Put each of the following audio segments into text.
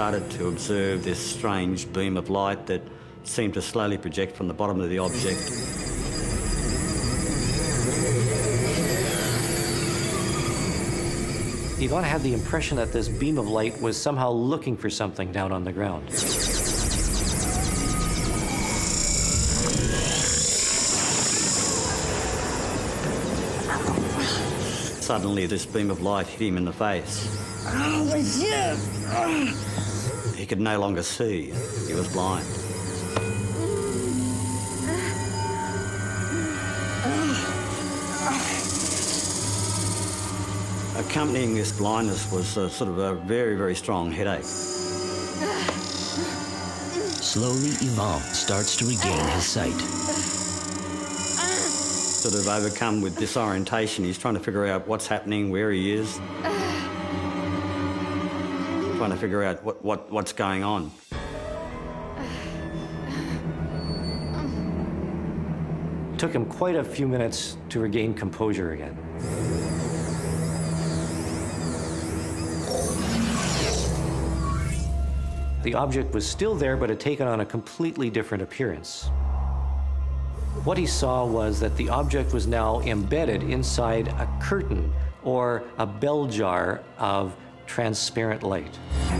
started to observe this strange beam of light that seemed to slowly project from the bottom of the object. Yvonne had the impression that this beam of light was somehow looking for something down on the ground. Suddenly, this beam of light hit him in the face. He could no longer see. He was blind. Accompanying this blindness was sort of a very, very strong headache. Slowly, Yvonne starts to regain his sight. Sort of overcome with disorientation, he's trying to figure out what's happening, where he is. Trying to figure out what's going on. It took him quite a few minutes to regain composure again. The object was still there, but had taken on a completely different appearance. What he saw was that the object was now embedded inside a curtain or a bell jar of transparent light.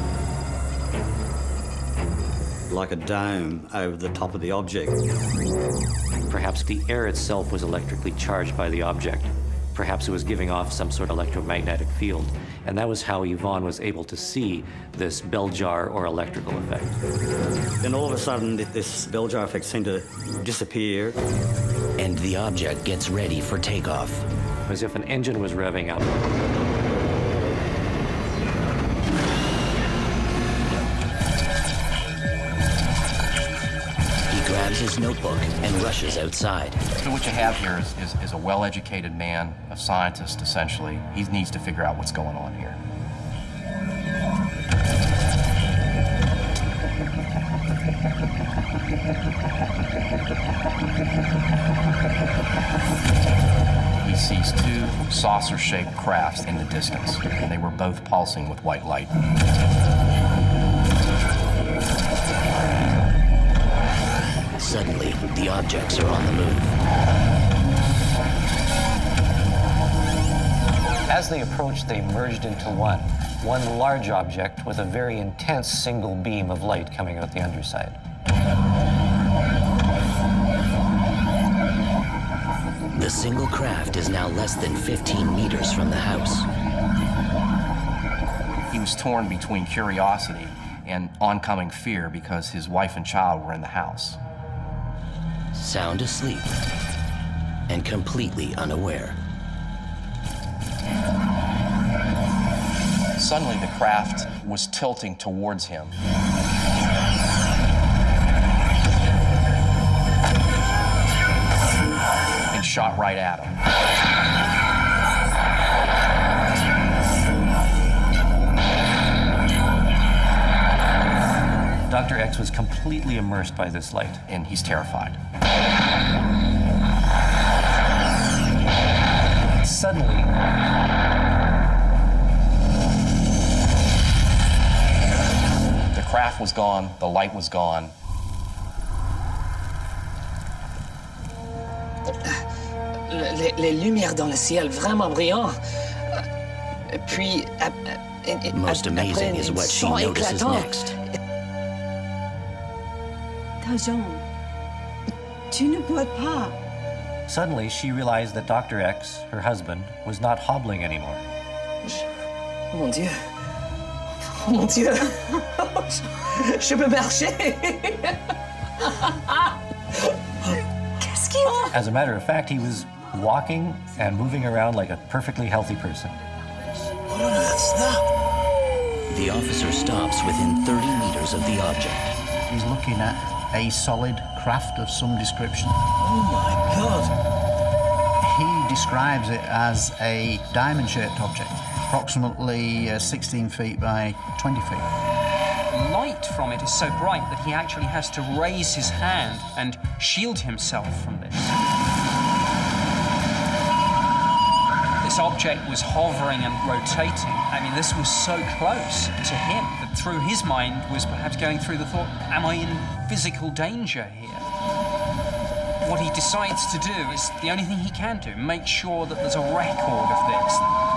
Like a dome over the top of the object. Perhaps the air itself was electrically charged by the object. Perhaps it was giving off some sort of electromagnetic field. And that was how Yvonne was able to see this bell jar or electrical effect. Then all of a sudden, this bell jar effect seemed to disappear. And the object gets ready for takeoff. As if an engine was revving up. Grabs his notebook and rushes outside. So what you have here is a well-educated man, a scientist, essentially. He needs to figure out what's going on here. He sees two saucer-shaped crafts in the distance, and they were both pulsing with white light. Suddenly, the objects are on the move. As they approached, they merged into one large object with a very intense single beam of light coming out the underside. The single craft is now less than 15 meters from the house. He was torn between curiosity and oncoming fear because his wife and child were in the house. Sound asleep and completely unaware. Suddenly, the craft was tilting towards him. And shot right at him. Dr. X was completely immersed by this light. And he's terrified. Suddenly, the craft was gone, the light was gone. Les lumières dans le ciel, vraiment brillant. Puis, Most amazing is what she notices next. Jean, tu ne bois pas. suddenly she realized that Dr. X, her husband, was not hobbling anymore. Oh mon Dieu. Oh mon Dieu. Je peux marcher. Qu'est-ce qu'il a? As a matter of fact, he was walking and moving around like a perfectly healthy person. What on earth's that? The officer stops within 30 meters of the object. He's looking at a solid craft of some description. Oh my God! He describes it as a diamond-shaped object, approximately 16 feet by 20 feet. Light from it is so bright that he actually has to raise his hand and shield himself from this. this object was hovering and rotating. I mean, this was so close to him that through his mind was perhaps going through the thought, am I in physical danger here? What he decides to do is the only thing he can do, make sure that there's a record of this.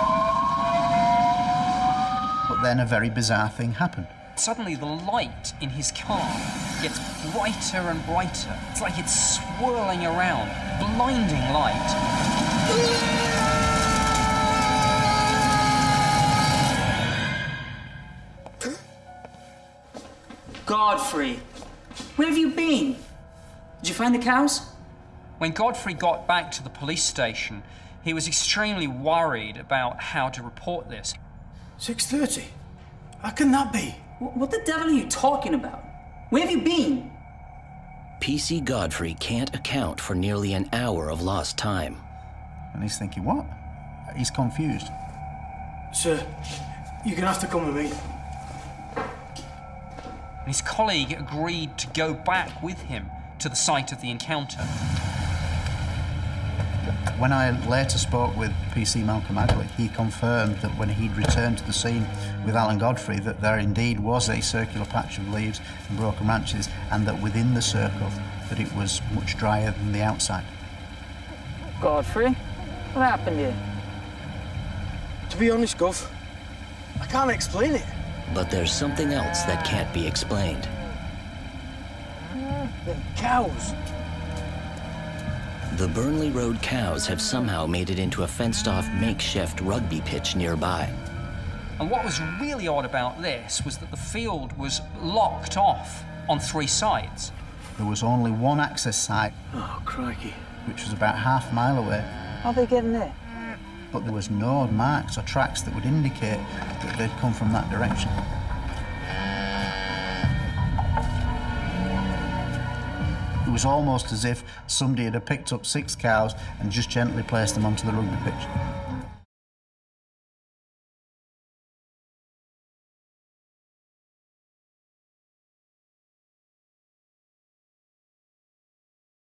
But then a very bizarre thing happened. Suddenly the light in his car gets brighter and brighter. It's like it's swirling around, blinding light. Godfrey, where have you been? Did you find the cows? When Godfrey got back to the police station, he was extremely worried about how to report this. 6:30? How can that be? What the devil are you talking about? Where have you been? PC Godfrey can't account for nearly an hour of lost time. And he's thinking, what? He's confused. Sir, you're gonna have to come with me. And his colleague agreed to go back with him to the site of the encounter. When I later spoke with PC Malcolm Agley, he confirmed that when he'd returned to the scene with Alan Godfrey, that there indeed was a circular patch of leaves and broken branches, and that within the circle, that it was much drier than the outside. Godfrey, what happened here? To be honest, Gov, I can't explain it. But there's something else that can't be explained. The cows. The Burnley Road cows have somehow made it into a fenced-off makeshift rugby pitch nearby. And what was really odd about this was that the field was locked off on 3 sides. There was only one access site. Oh, crikey. Which was about half a mile away. How are they getting there? But there was no marks or tracks that would indicate that they'd come from that direction. It was almost as if somebody had picked up 6 cows and just gently placed them onto the rugby pitch.